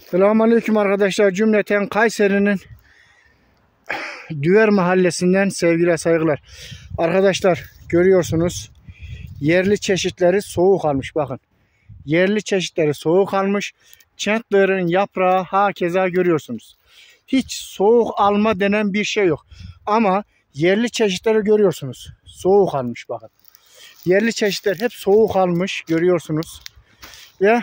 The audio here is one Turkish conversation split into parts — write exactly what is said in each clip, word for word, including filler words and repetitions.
Selamünaleyküm arkadaşlar. Cümleten Kayseri'nin Düver Mahallesi'nden sevgiler saygılar. Arkadaşlar görüyorsunuz yerli çeşitleri soğuk almış, bakın. Yerli çeşitleri soğuk almış. Chandler'ın yaprağı hakeza görüyorsunuz. Hiç soğuk alma denen bir şey yok. Ama yerli çeşitleri görüyorsunuz. Soğuk almış, bakın. Yerli çeşitler hep soğuk almış, görüyorsunuz. Ve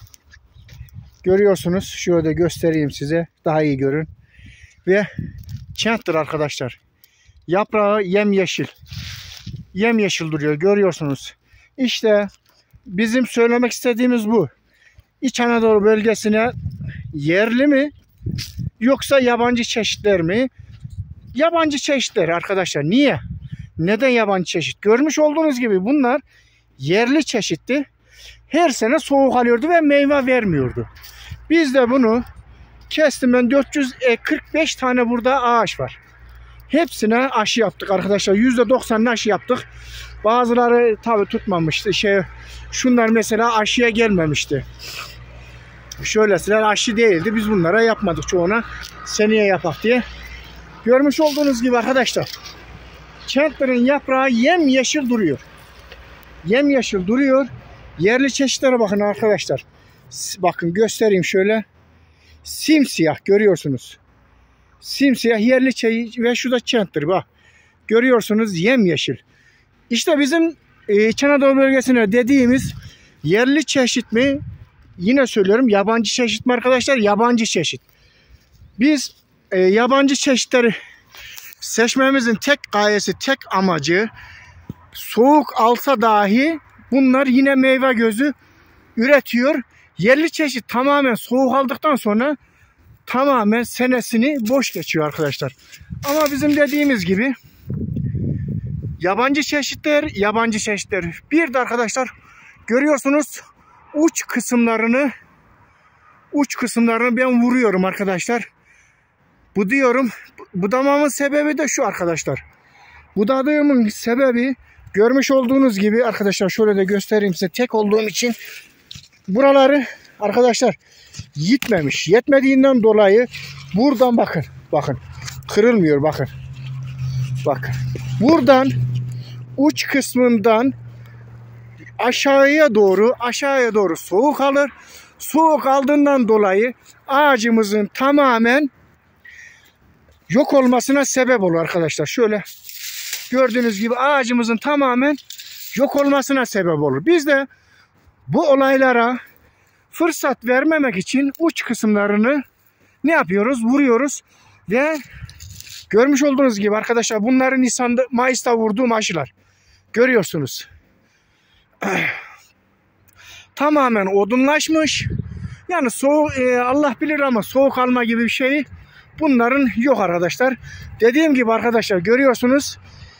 görüyorsunuz, şöyle göstereyim size, daha iyi görün. Ve Chandler arkadaşlar. Yaprağı yemyeşil. Yemyeşil duruyor, görüyorsunuz. İşte bizim söylemek istediğimiz bu. İç Anadolu bölgesine yerli mi yoksa yabancı çeşitler mi? Yabancı çeşitler arkadaşlar. Niye? Neden yabancı çeşit? Görmüş olduğunuz gibi bunlar yerli çeşitti. Her sene soğuk alıyordu ve meyve vermiyordu. Biz de bunu kestim, ben dört yüz kırk beş tane burada ağaç var. Hepsine aşı yaptık arkadaşlar. yüzde doksanını aşı yaptık. Bazıları tabi tutmamıştı. Şey, şunlar mesela aşıya gelmemişti. Şöylesiler aşı değildi. Biz bunlara yapmadık çoğuna. Seneye yapak diye. Görmüş olduğunuz gibi arkadaşlar. Chandler'ın yaprağı yemyeşil duruyor. Yemyeşil duruyor. Yerli çeşitlere bakın arkadaşlar. Bakın göstereyim şöyle. Simsiyah görüyorsunuz. Simsiyah yerli çeşit ve şu da Chandler, bak. Görüyorsunuz yemyeşil. İşte bizim e, İç Anadolu bölgesine dediğimiz yerli çeşit mi? Yine söylüyorum, yabancı çeşit mi arkadaşlar? Yabancı çeşit. Biz e, yabancı çeşitleri seçmemizin tek gayesi, tek amacı, soğuk alsa dahi bunlar yine meyve gözü üretiyor. Yerli çeşit tamamen soğuk aldıktan sonra tamamen senesini boş geçiyor arkadaşlar. Ama bizim dediğimiz gibi yabancı çeşitler, yabancı çeşitler. Bir de arkadaşlar görüyorsunuz uç kısımlarını uç kısımlarını ben vuruyorum arkadaşlar. Bu diyorum, budamamın sebebi de şu arkadaşlar. Budadığımın sebebi, görmüş olduğunuz gibi arkadaşlar, şöyle de göstereyim size, tek olduğum için buraları arkadaşlar yitmemiş. Yetmediğinden dolayı buradan bakın, bakın kırılmıyor, bakın. Bakın. Buradan uç kısmından aşağıya doğru aşağıya doğru soğuk alır. Soğuk aldığından dolayı ağacımızın tamamen yok olmasına sebep olur arkadaşlar. Şöyle gördüğünüz gibi ağacımızın tamamen yok olmasına sebep olur. Biz de bu olaylara fırsat vermemek için uç kısımlarını ne yapıyoruz? Vuruyoruz ve görmüş olduğunuz gibi arkadaşlar, bunları Nisan'da, Mayıs'ta vurduğum aşılar. Görüyorsunuz. Tamamen odunlaşmış. Yani soğuk, e, Allah bilir ama soğuk alma gibi bir şey bunların yok arkadaşlar. Dediğim gibi arkadaşlar görüyorsunuz.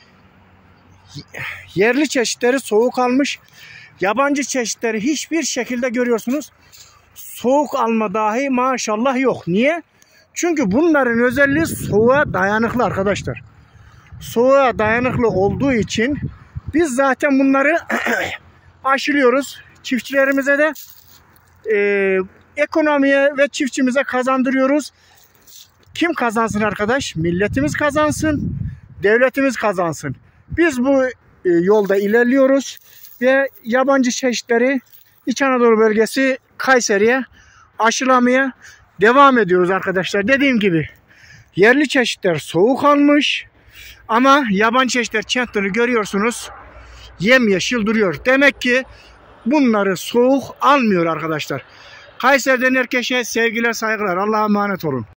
Yerli çeşitleri soğuk almış. Yabancı çeşitleri hiçbir şekilde görüyorsunuz soğuk alma dahi maşallah yok. Niye? Çünkü bunların özelliği soğuğa dayanıklı arkadaşlar. Soğuğa dayanıklı olduğu için biz zaten bunları aşılıyoruz. Çiftçilerimize de e, ekonomiye ve çiftçimize kazandırıyoruz. Kim kazansın arkadaş? Milletimiz kazansın. Devletimiz kazansın. Biz bu e, yolda ilerliyoruz ve yabancı çeşitleri İç Anadolu bölgesi Kayseri'ye aşılamaya devam ediyoruz arkadaşlar. Dediğim gibi yerli çeşitler soğuk almış ama yabancı çeşitler Chandler'ı görüyorsunuz yemyeşil duruyor. Demek ki bunları soğuk almıyor arkadaşlar. Kayseri'den herkese sevgiler, saygılar. Allah'a emanet olun.